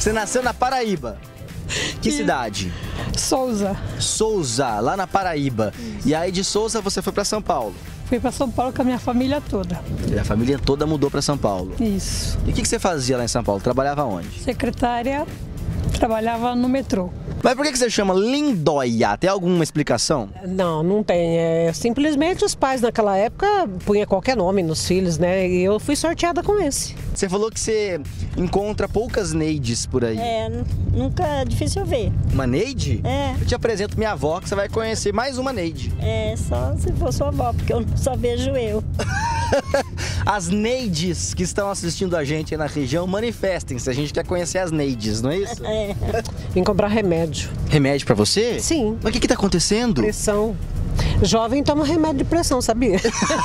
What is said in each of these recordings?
Você nasceu na Paraíba. Que cidade? Souza. Souza, lá na Paraíba. E aí de Souza você foi pra São Paulo. Fui para São Paulo com a minha família toda. E a família toda mudou pra São Paulo. Isso. E o que você fazia lá em São Paulo? Trabalhava onde? Secretária, trabalhava no metrô. Mas por que você chama Lindóia? Tem alguma explicação? Não, não tem. Simplesmente os pais naquela época punham qualquer nome nos filhos, né? E eu fui sorteada com esse. Você falou que você encontra poucas Neides por aí. Nunca é difícil ver. Uma Neide? É. Eu te apresento minha avó, que você vai conhecer mais uma Neide. É, só se for sua avó, porque eu só vejo eu. As Neides que estão assistindo a gente aí na região, manifestem-se. A gente quer conhecer as Neides, não é isso? É. Vim comprar remédio. Remédio pra você? Sim. Mas o que tá acontecendo? Pressão. Jovem toma remédio de pressão, sabia?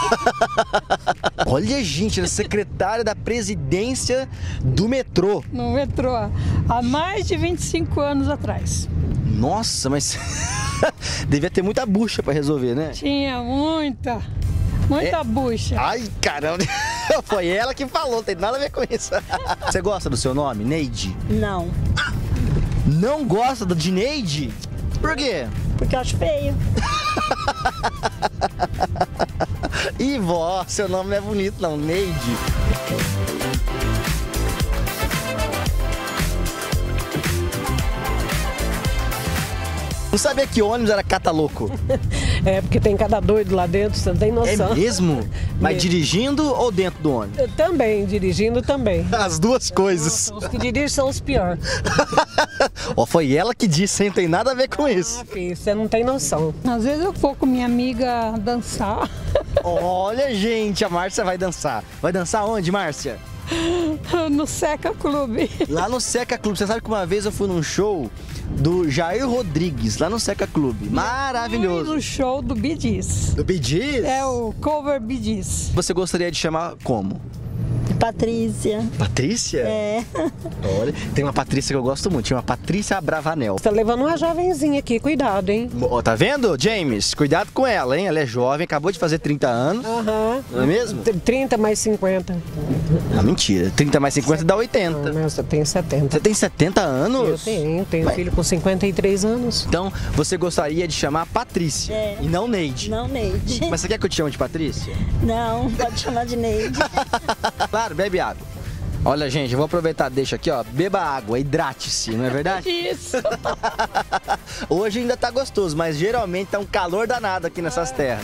Olha, gente, ela é secretária da presidência do metrô. No metrô, há mais de 25 anos atrás. Nossa, mas devia ter muita bucha pra resolver, né? Tinha muita bucha. Ai, caramba. Foi ela que falou, não tem nada a ver com isso. Você gosta do seu nome, Neide? Não, Não gosta de Neide? Por quê? porque eu acho feio. Ih, vó, seu nome não é bonito não, Neide. Não sabia que ônibus era cata-louco. É, porque tem cada doido lá dentro, você não tem É noção. mesmo? Mas Mesmo. dirigindo ou dentro do ônibus? Também, dirigindo também. As duas coisas. Os que dirigem são os piores. Ó, foi ela que disse, hein? Não tem nada a ver com isso. Ah, filho, você não tem noção. Às vezes eu vou com minha amiga dançar Olha, gente, a Márcia vai dançar. Vai dançar onde, Márcia? no Seca Clube. Lá no Seca Clube. Você sabe que uma vez eu fui num show do Jair Rodrigues, lá no Seca Clube. Maravilhoso. No show do Bee Gees. Do Bee Gees? É o cover Bee Gees. Você gostaria de chamar como? Patrícia. Patrícia? É. Olha, tem uma Patrícia que eu gosto muito, chama Patrícia Bravanel. Você tá levando uma jovenzinha aqui, cuidado, hein? Ó, tá vendo, James? Cuidado com ela, hein? Ela é jovem, acabou de fazer 30 anos. Aham. Não é mesmo? 30 mais 50. Não, mentira. 30 mais 50 dá 80. Não, eu tenho 70. Você tem 70 Eu anos? tenho Mas- filho com 53 anos. Então, você gostaria de chamar Patrícia É. e não Neide. Não, Neide. Mas você quer que eu te chame de Patrícia? Não, pode chamar de Neide. Claro, bebe água. Olha, gente, eu vou aproveitar, deixa aqui, ó. Beba água, hidrate-se, não é verdade? Isso. Hoje ainda tá gostoso, mas geralmente tá um calor danado aqui nessas terras.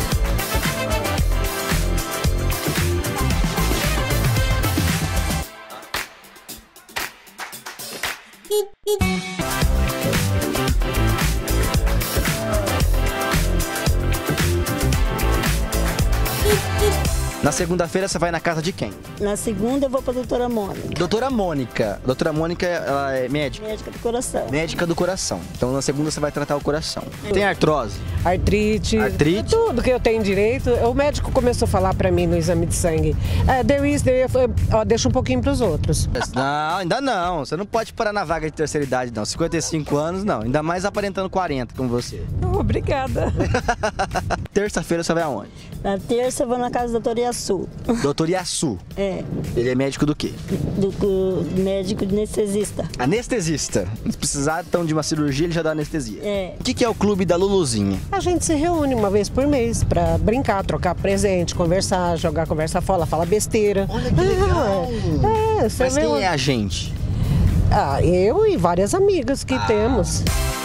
Na segunda-feira você vai na casa de quem? Na segunda eu vou pra doutora Mônica, Doutora Mônica. Doutora Mônica, ela é médica. médica do coração. Médica do coração. Então na segunda você vai tratar o coração. Tem artrose? Artrite. Artrite? Tudo que eu tenho direito. O médico começou a falar pra mim no exame de sangue. Deixa um pouquinho pros outros. Não, ainda não. Você não pode parar na vaga de terceira idade, não. 55 anos, não. Ainda mais aparentando 40, como você. Obrigada. Terça-feira você vai aonde? Na terça eu vou na casa do doutor Iaçu. Doutor Iaçu. É, Ele é médico do quê? do médico anestesista. Anestesista. Se precisar então de uma cirurgia, ele já dá anestesia. É. O que é o clube da Luluzinha? A gente se reúne uma vez por mês pra brincar, trocar presente, conversar, jogar conversa fora, falar besteira. Olha que legal! Você Mas vê. quem é a gente? Eu e várias amigas que temos.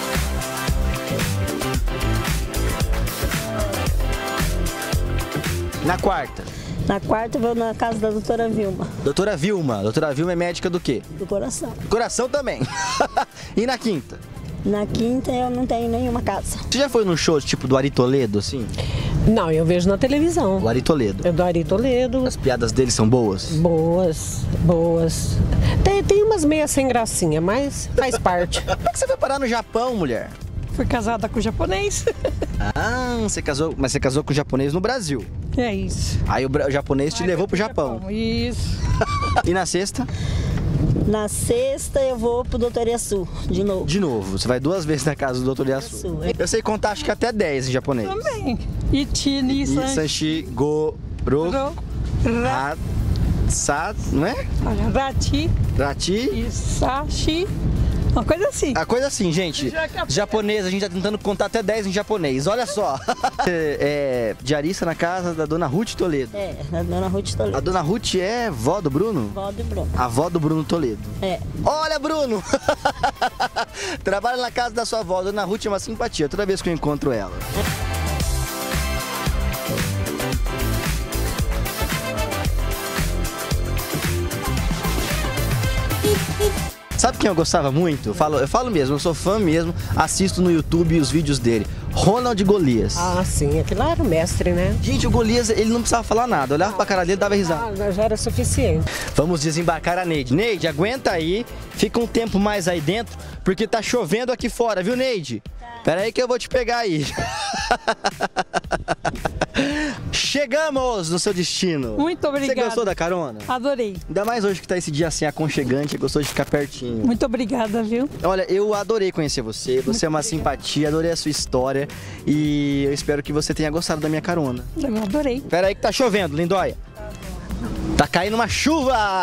Na quarta. Na quarta eu vou na casa da doutora Vilma, Doutora Vilma. Doutora Vilma é médica do quê? do coração. Coração também. E na quinta? Na quinta eu não tenho nenhuma casa. Você já foi num show tipo do Ari Toledo, assim? Não, eu vejo na televisão. O Ari Toledo. Eu do Ari Toledo. As piadas dele são boas? Boas, boas. Tem umas meias sem gracinha, mas faz parte. Como é que você foi parar no Japão, mulher? Fui casada com japonês. Ah, você casou, mas você casou com o japonês no Brasil. É isso. Aí o japonês te levou pro Japão. Isso. E na sexta? Na sexta eu vou pro doutor Iaçu, de novo. De novo, você vai 2 vezes na casa do Dr. Yasu. Eu sei contar acho que até 10 em japonês. Também. Ichi, Nissan, Sanshi, go, ro, Ro, ra, não é? Olha, Rati Rati. e Sashi. Uma coisa assim. A coisa assim, gente. Japonês, a gente tá tentando contar até 10 em japonês. Olha só. É diarista na casa da dona Ruth Toledo. É, a dona Ruth Toledo. A dona Ruth é vó do Bruno? Vó do Bruno. A avó do Bruno Toledo. É. Olha, Bruno! Trabalha na casa da sua avó. Dona Ruth é uma simpatia toda vez que eu encontro ela. Sabe quem eu gostava muito? Eu falo mesmo, eu sou fã mesmo, assisto no YouTube os vídeos dele. Ronald Golias. Ah, sim, aquele lá era o mestre, né? Gente, o Golias, ele não precisava falar nada. Olhava pra cara dele e dava risada. Ah, já era suficiente. Vamos desembarcar a Neide. Neide, aguenta aí, fica um tempo mais aí dentro, porque tá chovendo aqui fora, viu, Neide? Pera aí que eu vou te pegar aí. Chegamos no seu destino. Muito obrigada. Você gostou da carona? Adorei. Ainda mais hoje que tá esse dia assim aconchegante, gostou de ficar pertinho. Muito obrigada, viu? Olha, eu adorei conhecer você, você é uma simpatia, adorei a sua história e eu espero que você tenha gostado da minha carona. Eu adorei. Pera aí que tá chovendo, Lindóia. Tá caindo uma chuva!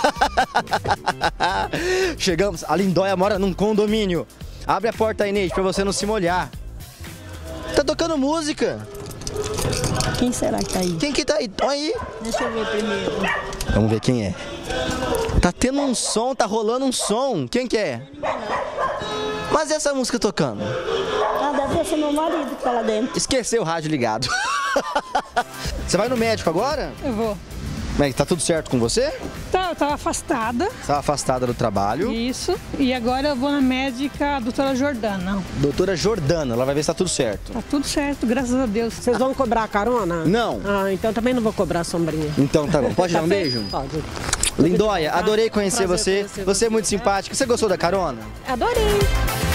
Chegamos, a Lindóia mora num condomínio. Abre a porta aí, Neide, pra você não se molhar. Tá tocando música. Quem será que tá aí? Quem que tá aí? Olha aí. Deixa eu ver primeiro. Vamos ver quem é. Tá tendo um som, tá rolando um som. Quem que é? Mas e essa música tocando? Ah, deve ser meu marido que tá lá dentro. Esqueceu o rádio ligado. Você vai no médico agora? Eu vou. Mas tá tudo certo com você? Tá, eu tava afastada. Tá afastada do trabalho. Isso. E agora eu vou na médica, a doutora Jordana. Doutora Jordana, ela vai ver se tá tudo certo. Tá tudo certo, graças a Deus. Vocês vão cobrar a carona? Não. Ah, então também não vou cobrar a sombrinha. Então tá bom. Pode dar um beijo? Pode. Lindóia, adorei conhecer Prazer você. conhecer Você é muito simpática. Você gostou da carona? Adorei.